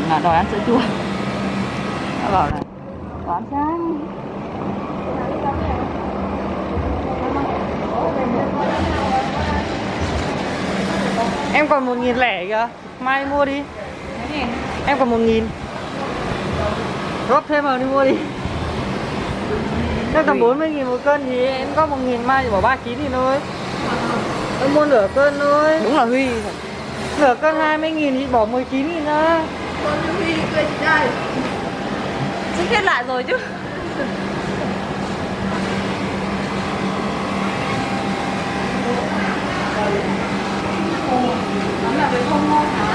đòi ăn sữa chua. Nó bảo là toán sang. Em còn 1.000 lẻ kìa, mai mua đi. Em còn 1.000. Góp thêm vào đi mua đi. Nếu tầm 40.000 một cân thì em có 1.000, mai thì bỏ 3 kg thì thôi. Em mua nửa cân thôi. Đúng là Huy. Nửa cân 20.000 thì bỏ 19.000 ra. Con Huy đi quên chị đây. Xin hết lại rồi chứ. Nó là cái không ngon hả?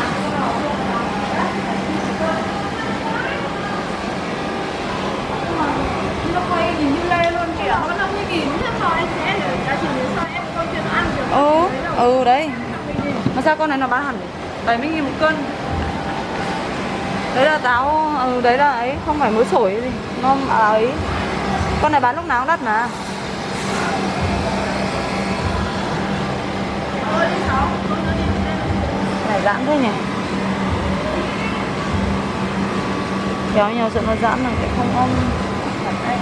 Nó quay nhìn như lê luôn kìa. Nó 50.000 chứ sao em sẽ được giá trị nếu sao em con chuyện ăn được. Đấy. Mà sao con này nó bán hẳn 70.000 một cân. Đấy là táo, đấy là ấy, không phải mới sổi gì. Nó ấy. Con này bán lúc nào cũng đắt mà. Này giãn thế nhỉ. Kéo nhau sợ nó giãn là sẽ không ôm. Đấy.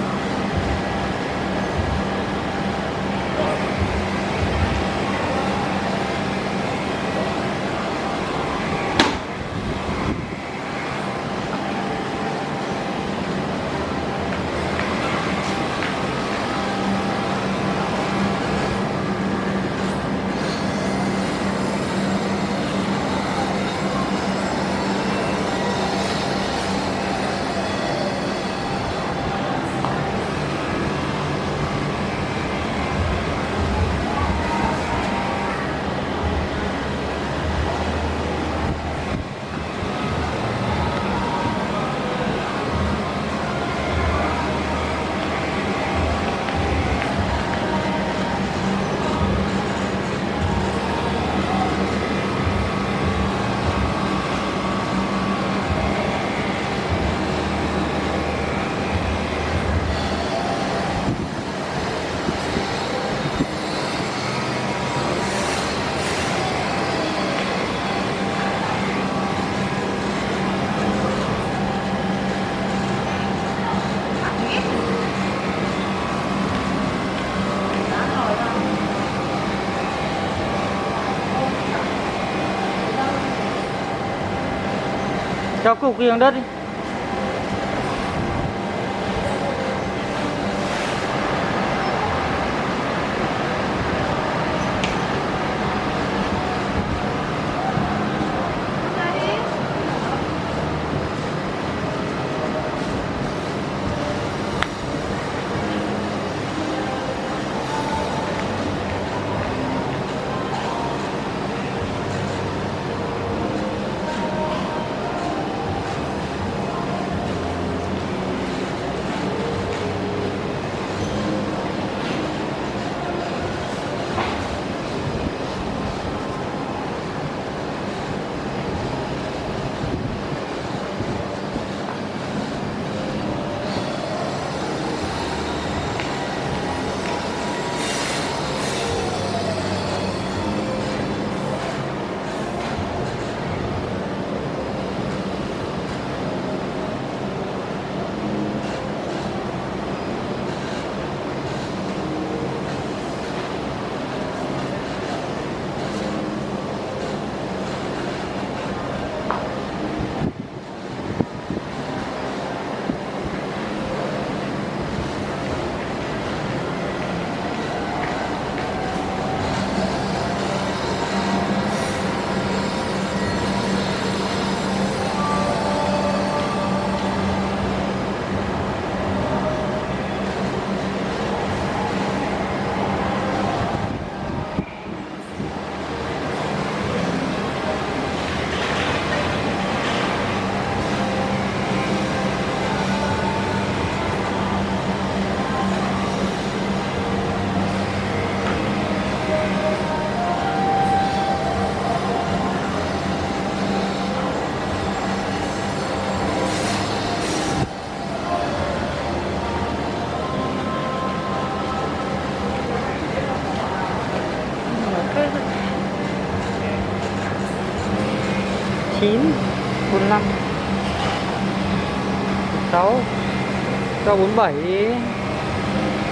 Cho cục kiềng đất đi. chín 45 6 cho 47